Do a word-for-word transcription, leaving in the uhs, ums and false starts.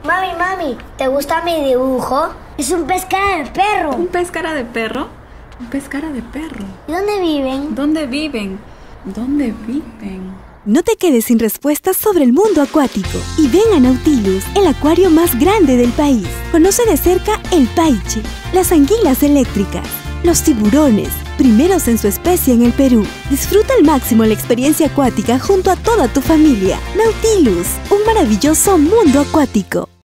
Mami, mami, ¿te gusta mi dibujo? Es un pez cara de perro. ¿Un pez cara de perro? Un pez cara de perro. ¿Y dónde viven? ¿Dónde viven? ¿Dónde viven? No te quedes sin respuestas sobre el mundo acuático y ven a Nautilus, el acuario más grande del país. Conoce de cerca el paiche, las anguilas eléctricas, los tiburones, primeros en su especie en el Perú. Disfruta al máximo la experiencia acuática junto a toda tu familia. Nautilus, un maravilloso mundo acuático.